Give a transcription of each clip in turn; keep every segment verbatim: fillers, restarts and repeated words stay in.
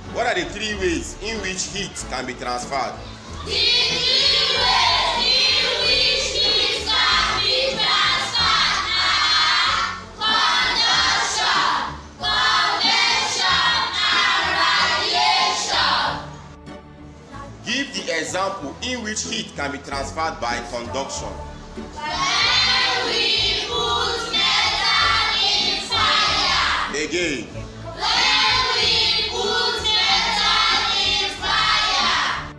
What are the three ways in which heat can be transferred? The three ways in which heat can be transferred are conduction, convection, and radiation. Give the example in which heat can be transferred by conduction. When we put metal in fire. Again. When we put metal in fire.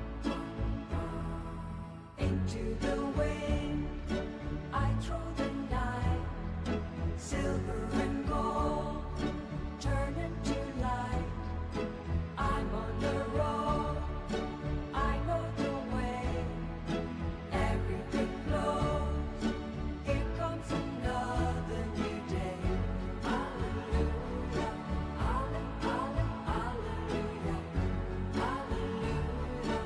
Into the wind, I throw the night, silver and gold, turn into light. I'm on the road, I know the way, everything flows, here comes another new day. Hallelujah, hallelujah, hallelujah, hallelujah,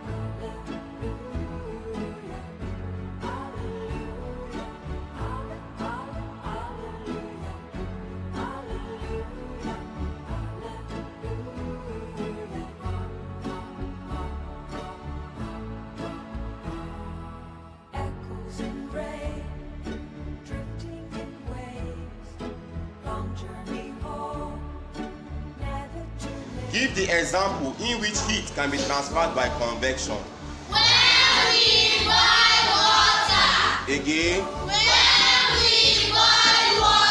echoes in rain, drifting in waves, long journey home, never too late. Give the example in which heat can be transferred by convection. When we boil water. Again. When we boil water.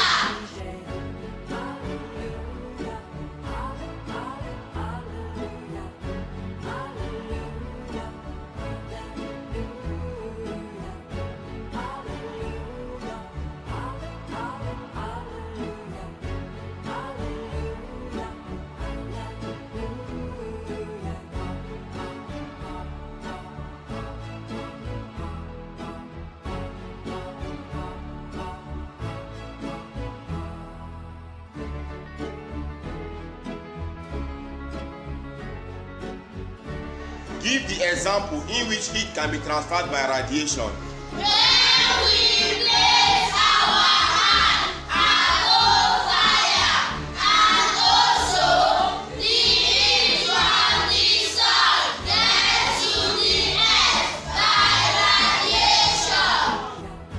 Give the example in which heat can be transferred by radiation. When we place our hand above fire, and also the heat from the sun gets to the earth by radiation.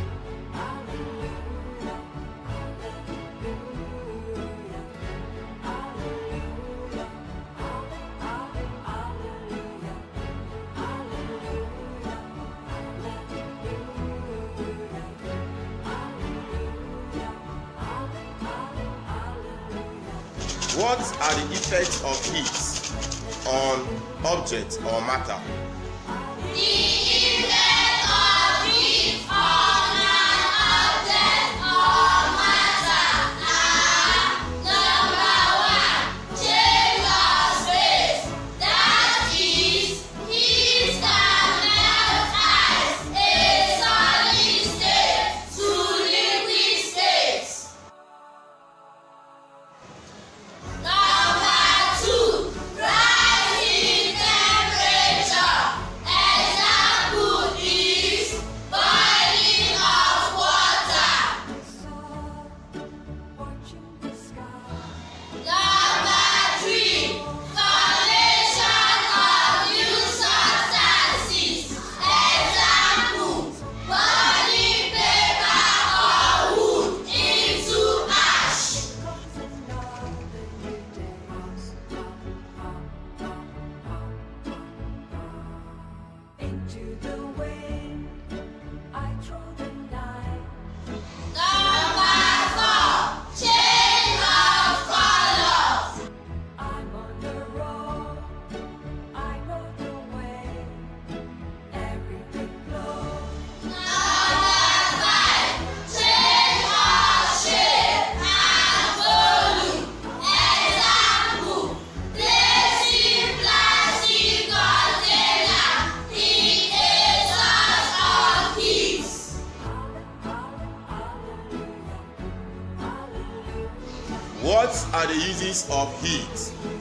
What are the effects of heat on objects or matter? The effect of heat on an object or matter are: number one, change of space. That is, heat can melt ice, a solid state, to liquid state. Number two, rise in temperature. Example is boiling of water. Watching the sky. Number three, formation of new substances. Example, burning paper or wood into ash. Into the wind, I throw the night. Number four, change of colors. I'm on the road, I know the way, everything flows. Number five, change of shape and volume. Example, placing plastic container in a source of heat. What are the uses of heat?